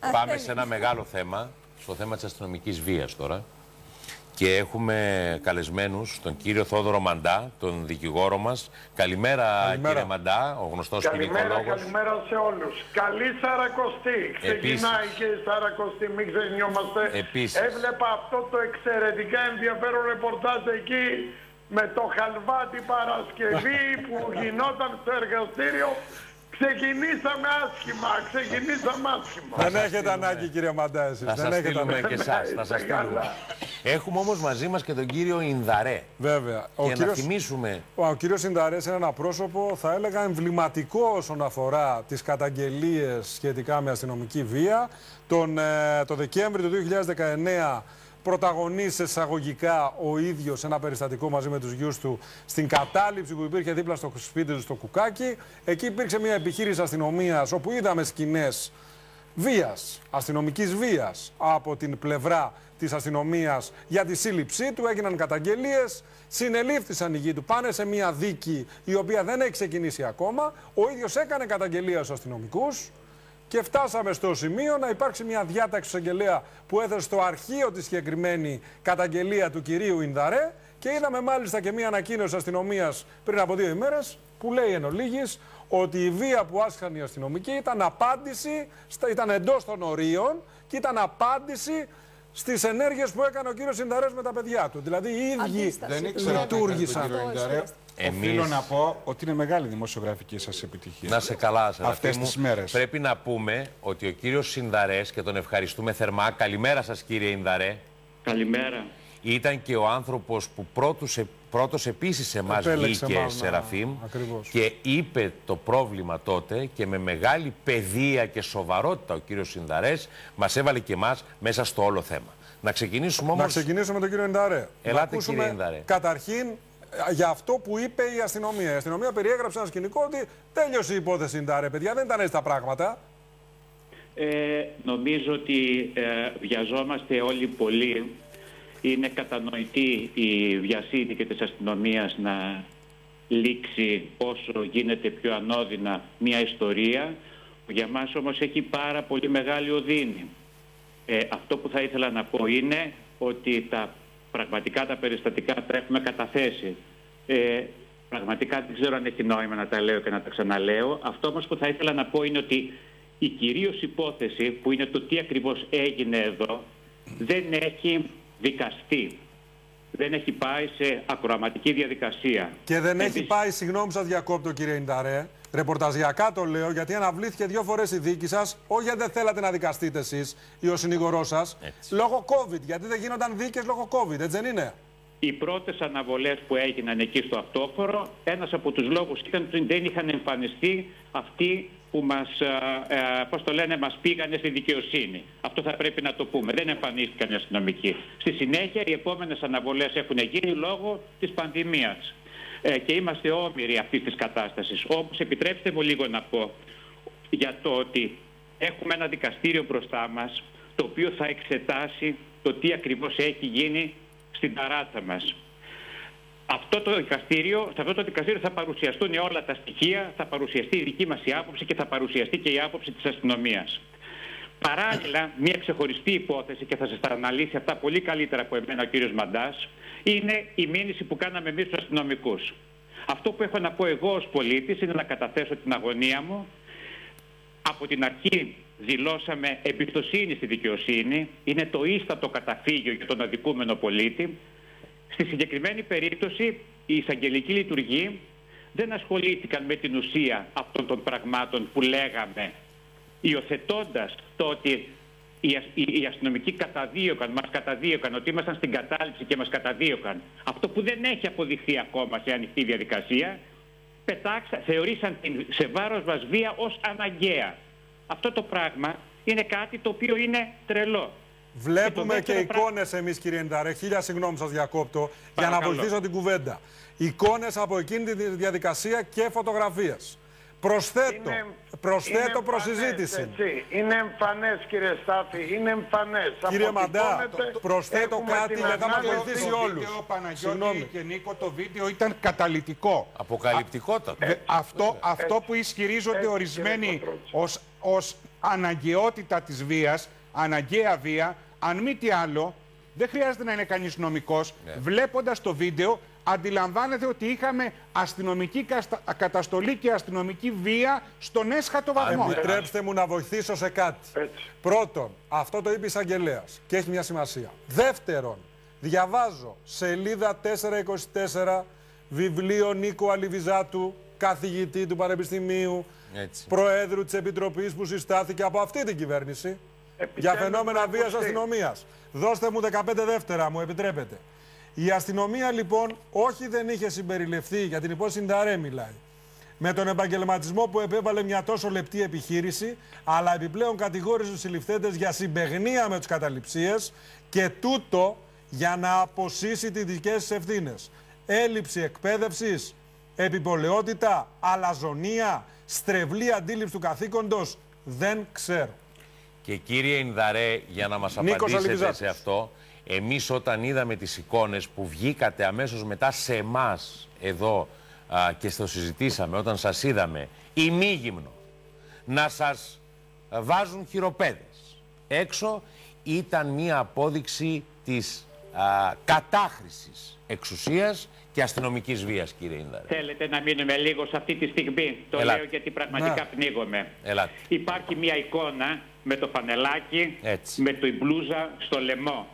Πάμε σε ένα μεγάλο θέμα, στο θέμα της αστυνομικής βίας τώρα. Και έχουμε καλεσμένους τον κύριο Θόδωρο Μαντά, τον δικηγόρο μας. Καλημέρα, κύριε Μαντά, ο γνωστός ποινικολόγος. Καλημέρα σε όλους. Καλή Σαρακοστή. Ξεκινάει και η Σαρακοστή, μην ξεχνιόμαστε. Έβλεπα αυτό το εξαιρετικά ενδιαφέρον ρεπορτάζ εκεί με το Χαλβάτι Παρασκευή που γινόταν στο εργαστήριο. Ξεκινήσαμε άσχημα. Δεν έχετε ανάγκη, κύριε Μαντά, εσείς. Θα σας στείλουμε και εσάς, θα σας στείλουμε. Έχουμε όμως μαζί μας και τον κύριο Ινδαρέ. Βέβαια. Να θυμίσουμε. Ο κύριος Ινδαρές είναι ένα πρόσωπο, θα έλεγα, εμβληματικό όσον αφορά τις καταγγελίες σχετικά με αστυνομική βία. Το Δεκέμβρη του 2019 πρωταγωνίσε εισαγωγικά ο ίδιος ένα περιστατικό μαζί με τους γιους του στην κατάληψη που υπήρχε δίπλα στο σπίτι του στο Κουκάκι. Εκεί υπήρξε μια επιχείρηση αστυνομίας όπου είδαμε σκηνές βίας, αστυνομικής βίας από την πλευρά της αστυνομίας για τη σύλληψή του. Έγιναν καταγγελίες, συνελήφθησαν οι γη του, πάνε σε μια δίκη η οποία δεν έχει ξεκινήσει ακόμα. Ο ίδιος έκανε καταγγελία στους αστυνομικούς. Και φτάσαμε στο σημείο να υπάρξει μια διάταξη του εισαγγελέα που έθεσε στο αρχείο τη συγκεκριμένη καταγγελία του κυρίου Ινδαρέ. Και είδαμε μάλιστα και μια ανακοίνωση αστυνομίας πριν από 2 ημέρες που λέει εν ολίγης ότι η βία που άσκησαν οι αστυνομικοί ήταν απάντηση, ήταν εντός των ορίων και ήταν απάντηση στις ενέργειες που έκανε ο κύριος Ινδαρές με τα παιδιά του. Δηλαδή οι ίδιοι λειτουργήσαν. Οφείλω να πω ότι είναι μεγάλη δημοσιογραφική σας επιτυχία. Να σε καλά, αυτές τις μέρες. Πρέπει να πούμε ότι ο κύριος Ινδαρές, και τον ευχαριστούμε θερμά. Καλημέρα σας, κύριε Ινδαρέ. Καλημέρα. Ήταν και ο άνθρωπος που πρώτος επίσης σε εμάς βγήκε, Σεραφείμ, και είπε το πρόβλημα τότε και με μεγάλη παιδεία και σοβαρότητα ο κύριος Ινδαρές μας έβαλε και εμάς μέσα στο όλο θέμα. Να ξεκινήσουμε όμως... Να ξεκινήσουμε με τον κύριο Ινδαρέ. Ελάτε, κύριε Ινδαρέ. Καταρχήν, για αυτό που είπε η αστυνομία. Η αστυνομία περιέγραψε ένα σκηνικό ότι τέλειωσε η υπόθεση Ινδαρέ. Παιδιά, δεν ήταν έτσι τα πράγματα. Νομίζω ότι βιαζόμαστε όλοι πολύ. Είναι κατανοητή η βιασύνη και της αστυνομίας να λήξει όσο γίνεται πιο ανώδυνα μια ιστορία. Για μας όμως έχει πάρα πολύ μεγάλη οδύνη. Αυτό που θα ήθελα να πω είναι ότι πραγματικά τα περιστατικά τα έχουμε καταθέσει. Πραγματικά δεν ξέρω αν έχει νόημα να τα λέω και να τα ξαναλέω. Αυτό όμως που θα ήθελα να πω είναι ότι η κυρίως υπόθεση που είναι το τι ακριβώς έγινε εδώ δεν έχει δικαστεί. Δεν έχει πάει σε ακροαματική διαδικασία. Και δεν έχει πάει, συγγνώμη σας διακόπτω κύριε Ινδαρέ, ρεπορταζιακά το λέω, γιατί αναβλήθηκε 2 φορές η δίκη σας, όχι γιατί δεν θέλατε να δικαστείτε εσείς ή ο συνηγορός σας, λόγω COVID. Γιατί δεν γίνονταν δίκες λόγω COVID, έτσι δεν είναι? Οι πρώτες αναβολές που έγιναν εκεί στο αυτόφορο, ένας από τους λόγους ήταν ότι δεν είχαν εμφανιστεί αυτοί που μας, μας πήγανε στη δικαιοσύνη. Αυτό θα πρέπει να το πούμε. Δεν εμφανίστηκαν οι αστυνομικοί. Στη συνέχεια οι επόμενες αναβολές έχουν γίνει λόγω της πανδημίας. Και είμαστε όμοιροι αυτής της κατάστασης. Όμως επιτρέψτε μου λίγο να πω για το ότι έχουμε ένα δικαστήριο μπροστά μας το οποίο θα εξετάσει το τι ακριβώς έχει γίνει στην ταράτσα μας. Σε αυτό το δικαστήριο θα παρουσιαστούν όλα τα στοιχεία, θα παρουσιαστεί η δική μας η άποψη και θα παρουσιαστεί και η άποψη της αστυνομίας. Παράλληλα, μια ξεχωριστή υπόθεση, και θα σας τα αναλύσει αυτά πολύ καλύτερα από εμένα ο κύριος Μαντάς, είναι η μήνυση που κάναμε εμείς τους αστυνομικούς. Αυτό που έχω να πω εγώ ως πολίτης είναι να καταθέσω την αγωνία μου. Από την αρχή δηλώσαμε εμπιστοσύνη στη δικαιοσύνη. Είναι το ίστατο καταφύγιο για τον αδικούμενο πολίτη. Στη συγκεκριμένη περίπτωση, η εισαγγελική λειτουργοί δεν ασχολήθηκαν με την ουσία αυτών των πραγμάτων που λέγαμε, υιοθετώντας το ότι οι αστυνομικοί μας καταδίωκαν, ότι ήμασταν στην κατάληψη και μας καταδίωκαν. Αυτό που δεν έχει αποδειχθεί ακόμα σε ανοιχτή διαδικασία, θεωρήσαν την σε βάρος μας βία ως αναγκαία. Αυτό το πράγμα είναι κάτι το οποίο είναι τρελό. Βλέπουμε και εικόνες εμείς, κύριε Ινδαρέ, χίλια συγγνώμη σας διακόπτω, για να βοηθήσω την κουβέντα. Εικόνες από εκείνη τη διαδικασία και φωτογραφίες. Προσθέτω προς συζήτηση. Είναι εμφανές, κύριε Στάφη, είναι εμφανές. Κύριε Μαντά, προσθέτω κάτι για να μας βοηθήσει όλους. Ο Παναγιώτη και Νίκο, το βίντεο ήταν καταλυτικό. Αποκαλυπτικότατο. Αυτό που ισχυρίζονται ορισμένοι ως αναγκαιότητα της βίας, αναγκαία βία. Αν μη τι άλλο, δεν χρειάζεται να είναι κανείς νομικός. Βλέποντας το βίντεο, αντιλαμβάνεται ότι είχαμε αστυνομική καταστολή και αστυνομική βία στον έσχατο βαθμό. Επιτρέψτε μου να βοηθήσω σε κάτι. Πρώτον, αυτό το είπε η εισαγγελέας και έχει μια σημασία. Δεύτερον, διαβάζω σελίδα 424 βιβλίο Νίκου Αλιβιζάτου, καθηγητή του Πανεπιστημίου, Προέδρου της Επιτροπής που συστάθηκε από αυτή την κυβέρνηση για φαινόμενα βίας αστυνομίας. Δώστε μου 15 δεύτερα, μου επιτρέπετε. Η αστυνομία λοιπόν όχι δεν είχε συμπεριληφθεί, για την υπόθεση Ινδαρέ μιλάει, με τον επαγγελματισμό που επέβαλε μια τόσο λεπτή επιχείρηση, αλλά επιπλέον κατηγόρησε τους συλληφθέντες για συμπαιγνία με τους καταληψίες και τούτο για να αποσύσει τις δικές της ευθύνες. Έλλειψη εκπαίδευσης, επιπολαιότητα, αλαζονία, στρεβλή αντίληψη του καθήκοντος, δεν ξέρω. Και κύριε Ινδαρέ, για να μας απαντήσετε σε αυτό, εμείς όταν είδαμε τις εικόνες που βγήκατε αμέσως μετά σε εμάς εδώ και το συζητήσαμε, όταν σας είδαμε ημίγυμνο να σας βάζουν χειροπέδες έξω, ήταν μία απόδειξη της κατάχρησης εξουσίας και αστυνομικής βίας, κύριε Ινδαρέ. Θέλετε να μείνουμε λίγο σε αυτή τη στιγμή? Το λέω γιατί πραγματικά πνίγομαι. Υπάρχει μία εικόνα με το φανελάκι, με το μπλούζα στο λαιμό.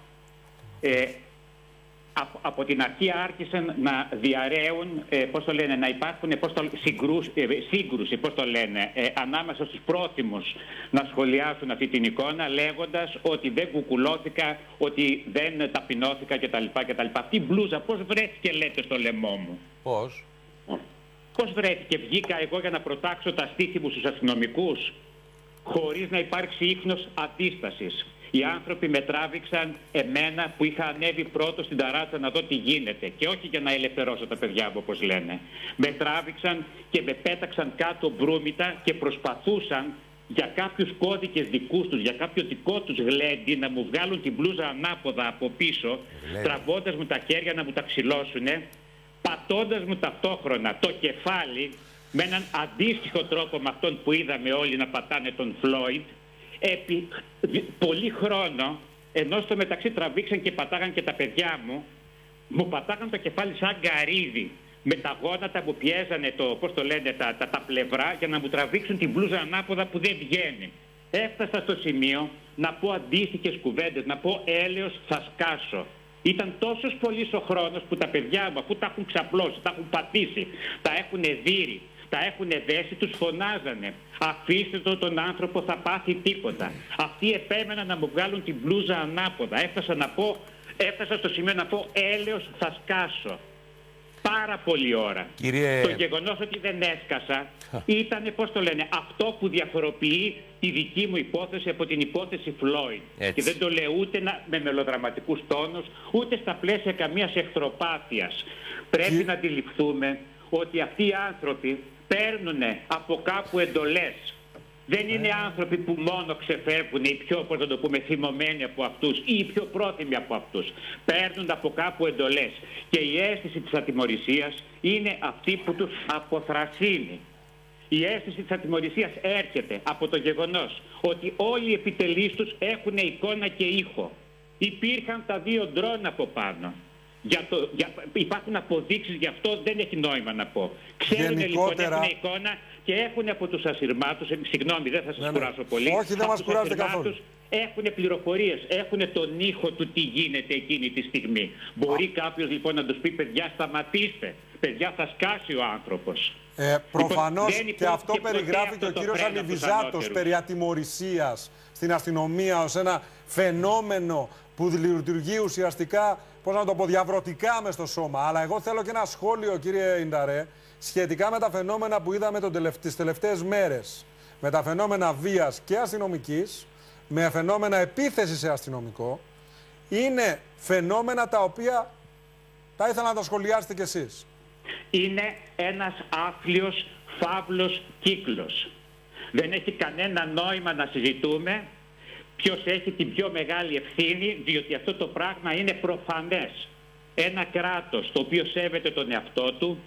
Από την αρχή άρχισαν να διαρρέουν, πώς το λένε, να υπάρχουν σύγκρουση, πώς το λένε, ανάμεσα στους πρόθυμους να σχολιάσουν αυτή την εικόνα, λέγοντας ότι δεν κουκουλώθηκα, ότι δεν ταπεινώθηκα κτλ. Αυτή η μπλούζα πώς βρέθηκε, λέτε, στο λαιμό μου? Πώς βρέθηκε? Βγήκα εγώ για να προτάξω τα στήθη μου στους αστυνομικούς, χωρίς να υπάρξει ίχνος αντίστασης. Οι άνθρωποι με τράβηξαν εμένα που είχα ανέβει πρώτο στην ταράτσα να δω τι γίνεται και όχι για να ελευθερώσω τα παιδιά μου, όπως λένε. Με τράβηξαν και με πέταξαν κάτω μπρούμητα και προσπαθούσαν για κάποιους κώδικες δικούς τους, για κάποιο δικό τους γλέντι να μου βγάλουν την μπλούζα ανάποδα από πίσω, τραβώντας μου τα χέρια να μου τα ξυλώσουνε, πατώντας μου ταυτόχρονα το κεφάλι με έναν αντίστοιχο τρόπο με αυτόν που είδαμε όλοι να πατάνε τον Φλόιντ, επί πολύ χρόνο, ενώ στο μεταξύ τραβήξαν και πατάγαν και τα παιδιά μου, μου πατάγαν το κεφάλι σαν γκαρίδι, με τα γόνατα που πιέζανε τα πλευρά για να μου τραβήξουν την μπλούζα ανάποδα που δεν βγαίνει. Έφτασα στο σημείο να πω αντίστοιχες κουβέντες, να πω έλεος θα σκάσω. Ήταν τόσος πολύς ο χρόνος που τα παιδιά μου, αφού τα έχουν ξαπλώσει, τα έχουν πατήσει, τα έχουν δείρει, τα έχουν δέσει, τους φωνάζανε. Αφήστε τον άνθρωπο, θα πάθει τίποτα. Αυτοί επέμεναν να μου βγάλουν την μπλούζα ανάποδα. Έφτασα στο σημείο να πω έλεος θα σκάσω. Πάρα πολλή ώρα. Το γεγονός ότι δεν έσκασα ήταν, πώς το λένε, αυτό που διαφοροποιεί τη δική μου υπόθεση από την υπόθεση Φλόιντ. Και δεν το λέω ούτε με μελοδραματικούς τόνους, ούτε στα πλαίσια καμίας εχθροπάθειας. Πρέπει να αντιληφθούμε ότι αυτοί οι άνθρωποι παίρνουν από κάπου εντολές. Δεν είναι άνθρωποι που μόνο ξεφεύγουν οι πιο, πώς να το πούμε, θυμωμένοι από αυτούς ή οι πιο πρόθυμοι από αυτούς. Παίρνουν από κάπου εντολές. Και η αίσθηση της ατιμωρησίας είναι αυτή που τους αποθρασύνει. Η αίσθηση της ατιμωρησίας έρχεται από το γεγονός ότι όλοι οι επιτελείς τους έχουν εικόνα και ήχο. Υπήρχαν τα 2 ντρόν από πάνω. Υπάρχουν αποδείξεις γι' αυτό, δεν έχει νόημα να πω. Ξέρουν λοιπόν, έχουν εικόνα και έχουν από τους ασυρμάτους, συγγνώμη δεν θα σας κουράσω πολύ, όχι, δεν μας κουράζετε καθόλου. Έχουν πληροφορίες, έχουν τον ήχο του τι γίνεται εκείνη τη στιγμή. Μπορεί κάποιος λοιπόν να τους πει, παιδιά σταματήστε, παιδιά θα σκάσει ο άνθρωπος. Προφανώς και αυτό περιγράφει και ο κύριος Αλιβιζάτος περί ατιμωρησίας στην αστυνομία ως ένα φαινόμενο που λειτουργεί ουσιαστικά, πώς να το πω, διαβρωτικά μες στο σώμα. Αλλά εγώ θέλω και ένα σχόλιο, κύριε Ινδαρέ, σχετικά με τα φαινόμενα που είδαμε τις τελευταίες μέρες. Με τα φαινόμενα βίας και αστυνομικής, με φαινόμενα επίθεσης σε αστυνομικό. Είναι φαινόμενα τα οποία θα ήθελα να τα σχολιάσετε κι εσείς. Είναι ένας άθλιος, φαύλος κύκλος. Δεν έχει κανένα νόημα να συζητούμε ποιος έχει την πιο μεγάλη ευθύνη, διότι αυτό το πράγμα είναι προφανές. Ένα κράτος το οποίο σέβεται τον εαυτό του,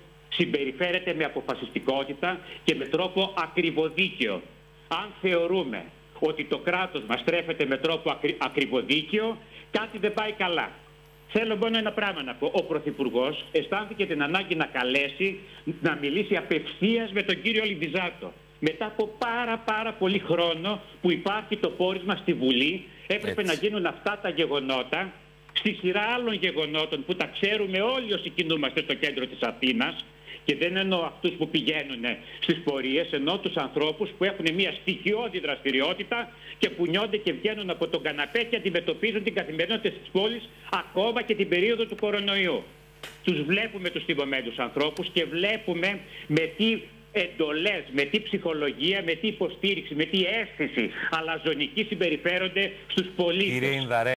συμπεριφέρεται με αποφασιστικότητα και με τρόπο ακριβοδίκαιο. Αν θεωρούμε ότι το κράτος μας στρέφεται με τρόπο ακριβοδίκαιο, κάτι δεν πάει καλά. Θέλω μόνο ένα πράγμα να πω. Ο Πρωθυπουργός αισθάνθηκε την ανάγκη να καλέσει, να μιλήσει απευθείας με τον κύριο Λιβιζάτο. Μετά από πάρα πολύ χρόνο που υπάρχει το πόρισμα στη Βουλή, έπρεπε να γίνουν αυτά τα γεγονότα, στη σειρά άλλων γεγονότων που τα ξέρουμε όλοι όσοι κινούμαστε στο κέντρο της Αθήνας. Και δεν εννοώ αυτούς που πηγαίνουν στις πορείες, εννοώ τους ανθρώπους που έχουν μια στοιχειώδη δραστηριότητα και που νιώνται και βγαίνουν από τον καναπέ και αντιμετωπίζουν την καθημερινότητα της πόλης ακόμα και την περίοδο του κορονοϊού. Τους βλέπουμε τους θυμωμένους ανθρώπους και βλέπουμε με τι εντολές, με τι ψυχολογία, με τι υποστήριξη, με τι αίσθηση αλαζονική συμπεριφέρονται στους πολίτες.